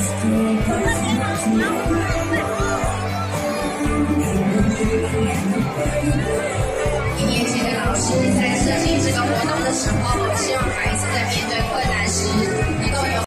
一年级的老师在设计这个活动的时候，